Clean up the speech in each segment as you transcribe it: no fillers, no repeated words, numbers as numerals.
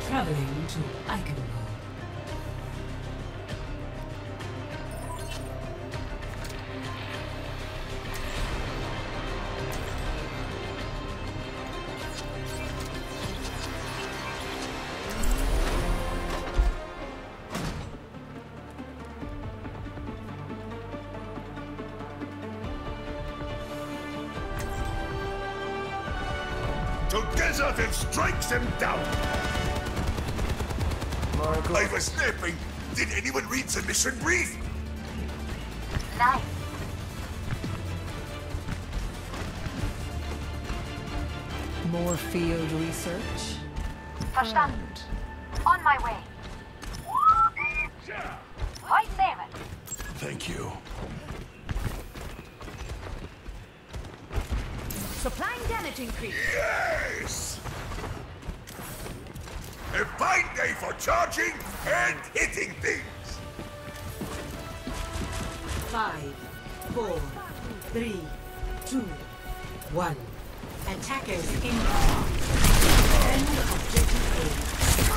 Traveling to Icanburg. Together then strikes them down! I was snapping! Did anyone read the mission brief? Nice. More field research? Verstanden. On my way. Heute David. Thank you. Supplying damage increase. Yes! A fine day for charging and hitting things! 5, 4, 3, 2, 1. Attackers incoming. End objective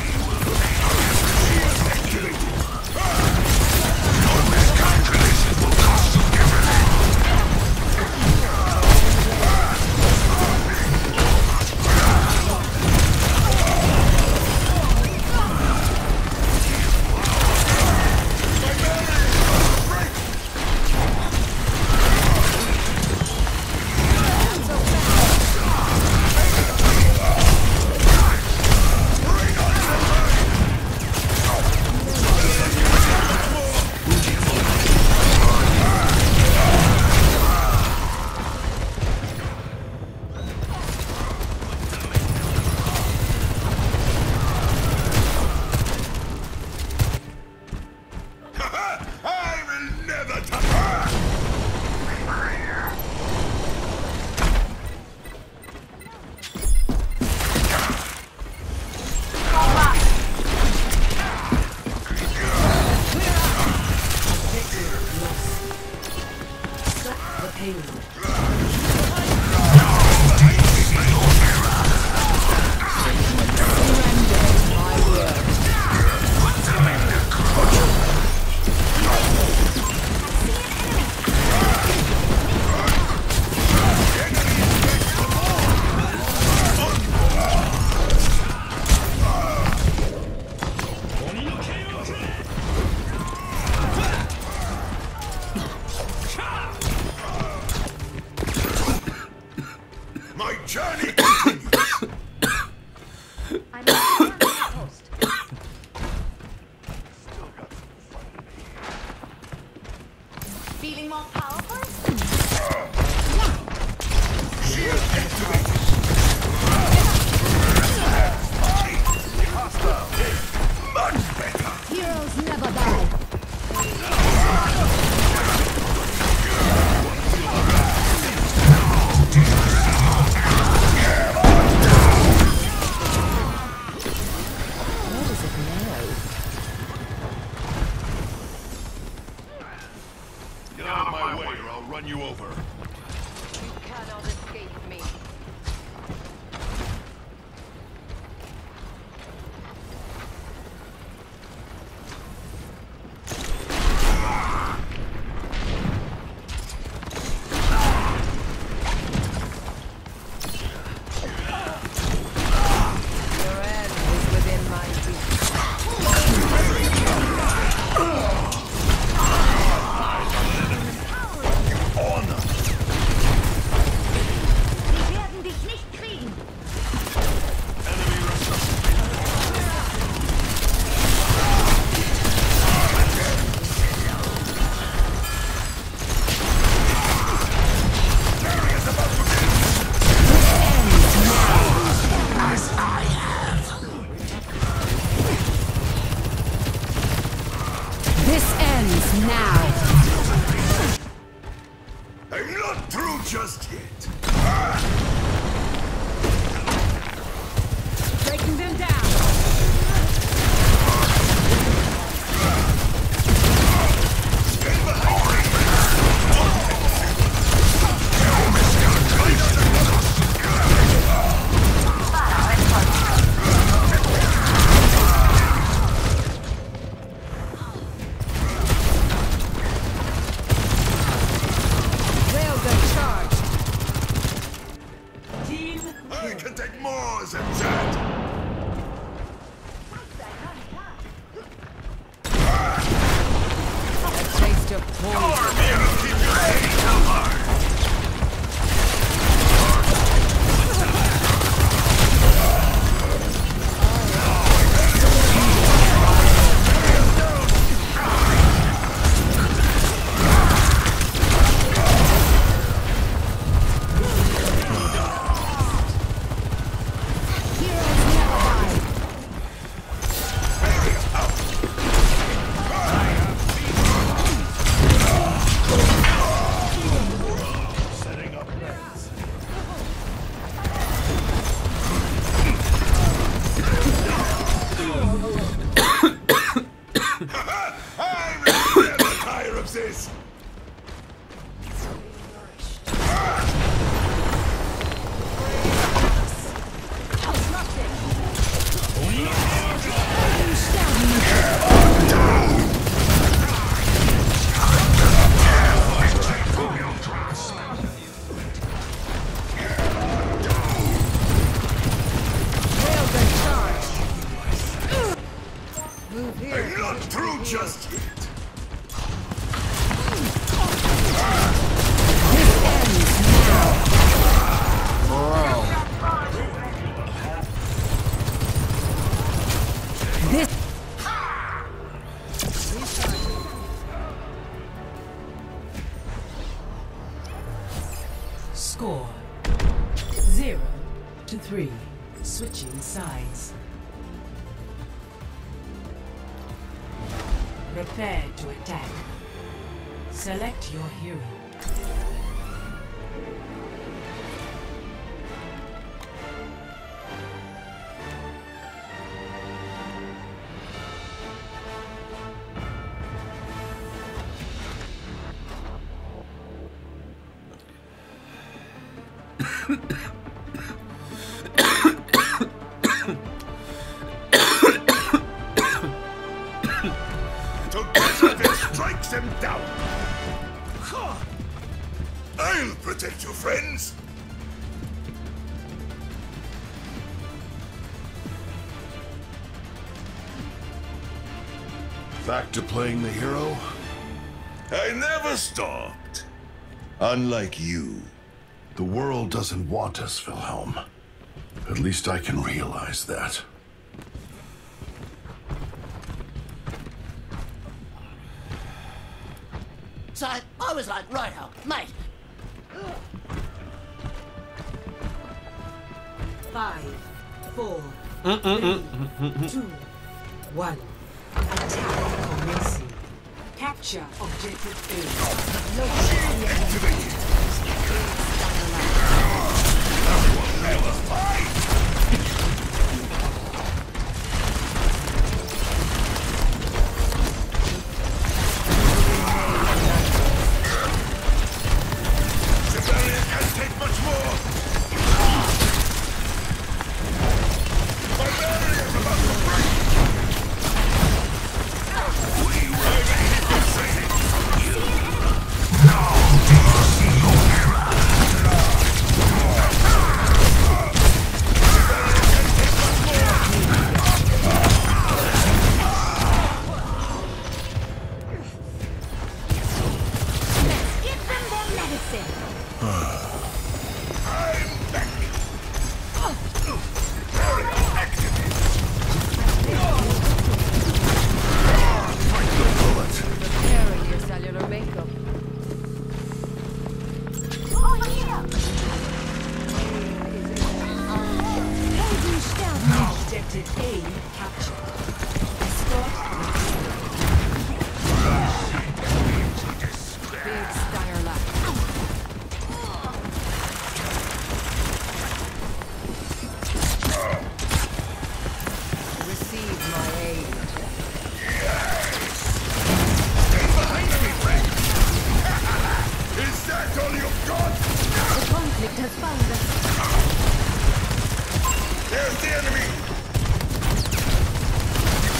I will never touch her! Stop the payload. My journey continues! I'm on the post. Feeling more powerful? Shield activated! Much better! Heroes never die. faster than that! A taste of poison. Army will keep you ready, Kalmar! Not through just yet. Score 0-3. Switching sides. Prepare to attack. Select your hero. Strikes them down. I'll protect you, friends. Back to playing the hero? I never stopped. Unlike you. The world doesn't want us, Wilhelm. At least I can realize that. So I was like, righto, mate. 5, 4, 3, 2, 1. Attack commencing. Capture objective A. Activated. Never fight. Objective A captured. Escort Big Steiner left. Receive my aid. Stay behind me, friend. Is that all you've got? The conflict has found us. There's the enemy.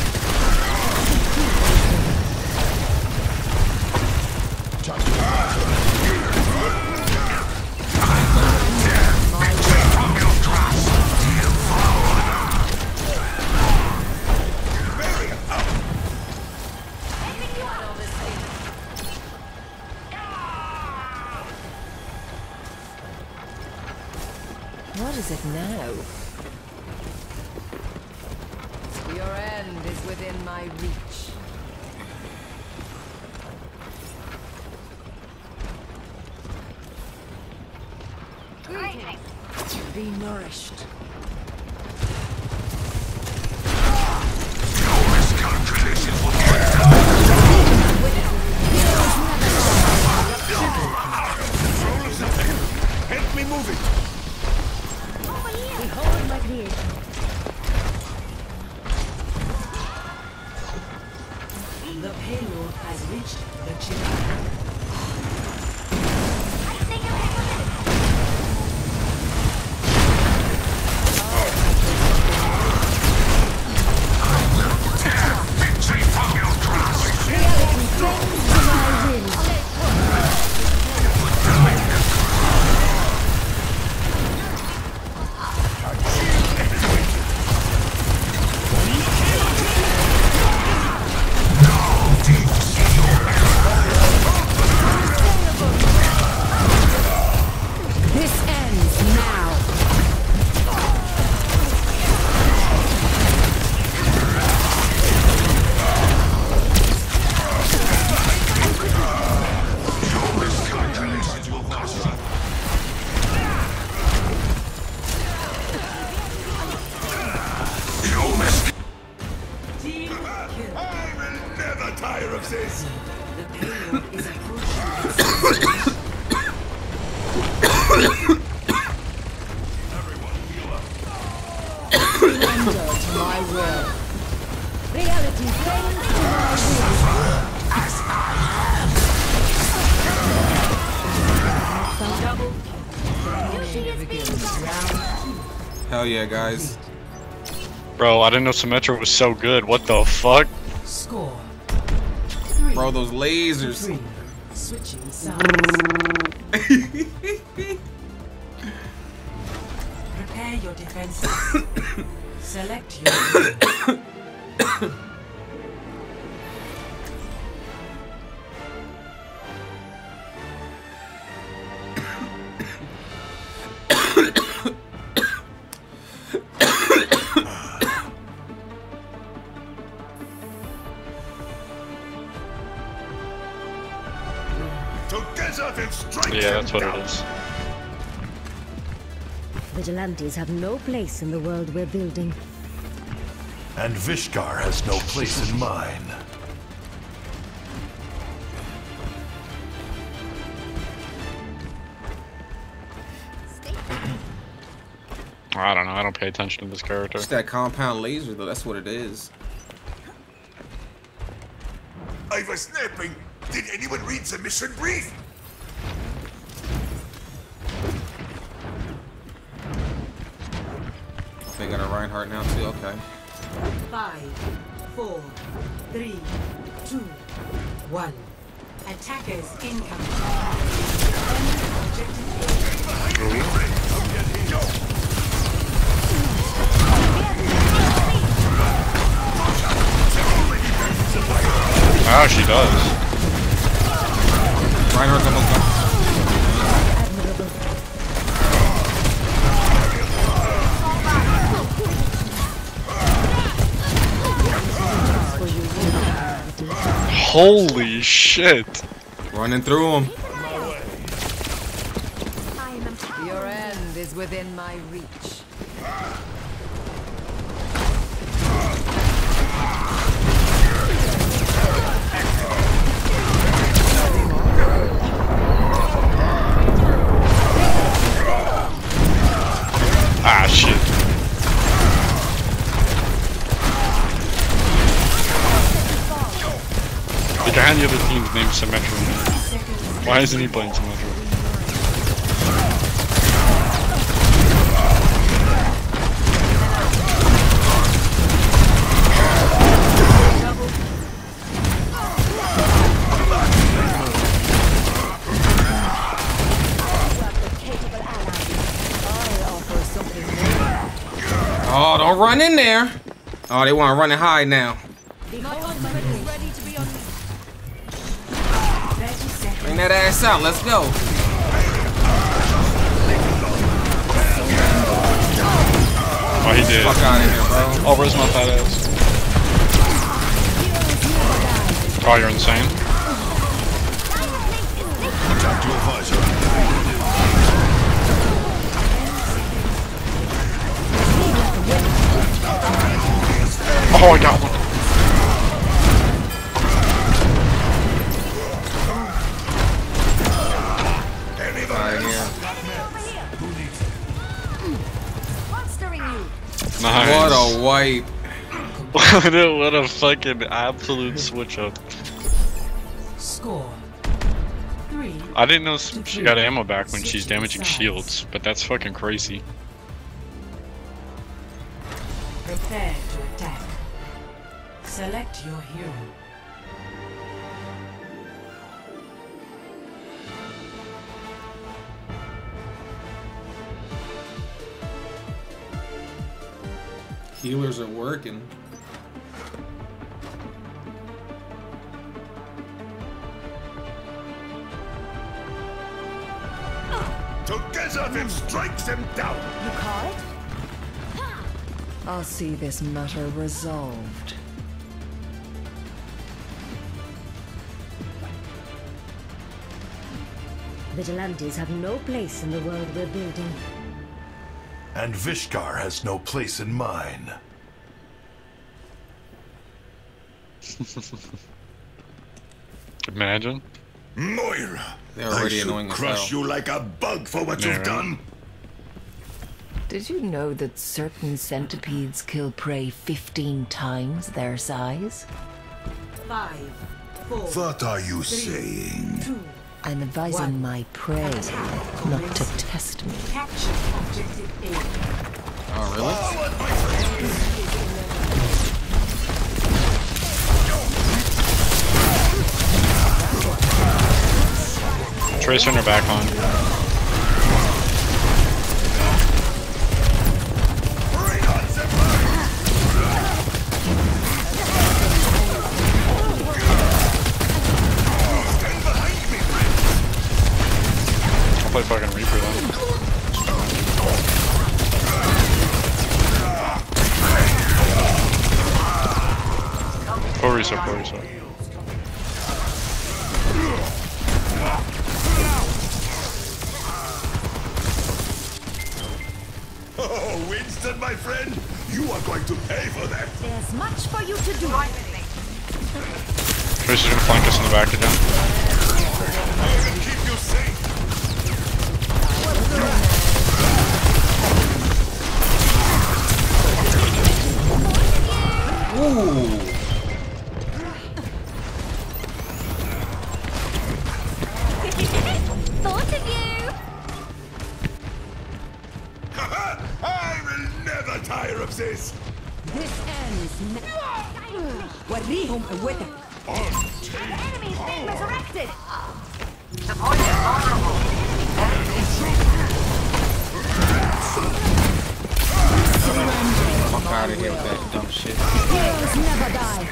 is it now? Your end is within my reach. Be nourished. Help me move it! Behold my creation. The payload has reached the chip. Hell yeah, guys. Bro, I didn't know Symmetra was so good. What the fuck? Score. Bro, those lasers. 3. Switching sides. Prepare your defenses. Select your Yeah, that's what it is. Vigilantes have no place in the world we're building. And Vishkar has no place in mine. I don't know. I don't pay attention to this character. It's that compound laser, though. That's what it is. I was snapping. Did anyone read the mission brief? They got a Reinhardt now, too. Okay. 5, 4, 3, 2, 1. Attackers incoming. Oh, she does. Reinhardt's almost done. Holy shit. Running through them. Your end is within my reach. Ah, shit. The guy on the other team's named Symmetra. Why isn't he playing Symmetra? Oh, don't run in there. Oh, they want to run and hide now. Bring that ass out. Let's go. Oh, he did. Fuck out of here, bro. Oh, where's my fat ass? Oh, you're insane. Attack to advisor. Oh, I got one. Out of here. Nice. What a wipe. What a fucking absolute switch up. Score 3. I didn't know she got ammo back when she's damaging shields, but that's fucking crazy. Prepare to attack. Select your hero. Healers are working. Together them strikes them down. I'll see this matter resolved. Vigilantes have no place in the world we're building. And Vishkar has no place in mine. Imagine. Moira, They're I already should annoying as crush hell. you like a bug for what Yeah, you've right. done. Did you know that certain centipedes kill prey 15 times their size? 5, 4, What are you saying? 2. I'm advising my prey not to test me. Capture objective A. Oh, really? Forward, my friend. Tracer in her back on. Bring on the fire. Stand behind me, friend. I'll play fucking Reaper then. Full reset, full reset. Oh, Winston, my friend, you are going to pay for that. There's much for you to do. Tracer's gonna flank us in the back again. I will keep you safe. Ooh. Thought of you. I will never tire of this. This ends now. وريهم قوتك. Enemies being resurrected. Fuck out of here with that dumb shit. Heroes never die.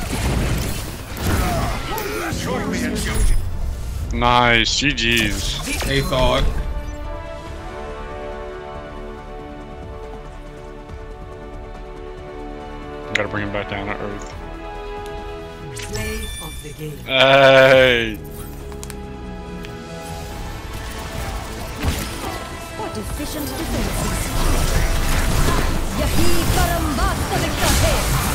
Join me in duty. Nice, GG's. Hey, Thawed. Gotta bring him back down to earth. Play of the game. Hey! What efficient defenses. Yahi Karambasta Victor.